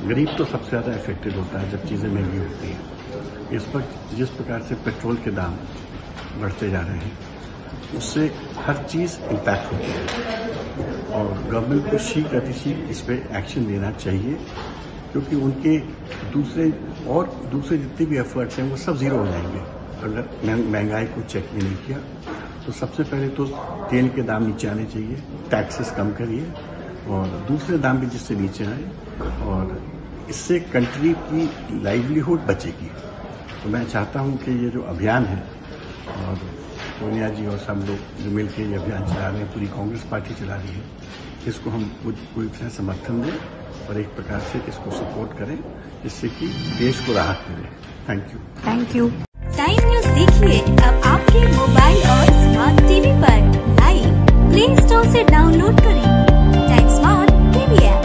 गरीब तो सबसे ज़्यादा इफेक्टेड होता है जब चीज़ें महंगी होती हैं। इस वक्त जिस प्रकार से पेट्रोल के दाम बढ़ते जा रहे हैं उससे हर चीज़ इम्पैक्ट होती है और गवर्नमेंट को शीघ्र अतिशीघ्र इस पर एक्शन लेना चाहिए, क्योंकि उनके दूसरे जितने भी एफर्ट्स हैं वो सब ज़ीरो हो जाएंगे अगर महंगाई को चेक भी नहीं किया। तो सबसे पहले तो तेल के दाम नीचे आने चाहिए, टैक्सेस कम करिए और दूसरे दाम भी जिससे नीचे आए, और इससे कंट्री की लाइवलीहुड बचेगी। तो मैं चाहता हूं कि ये जो अभियान है, और सोनिया जी और सब लोग जो मिलकर ये अभियान चला रहे हैं, पूरी कांग्रेस पार्टी चला रही है, इसको हम पूरी तरह समर्थन दें और एक प्रकार से इसको सपोर्ट करें, जिससे कि देश को राहत मिले। Thank you. टाइम न्यूज देखिए अब आपके मोबाइल और स्मार्ट टीवी पर। लाइव प्ले स्टोर से डाउनलोड करें टाइम स्मार्ट टीवी ऐप।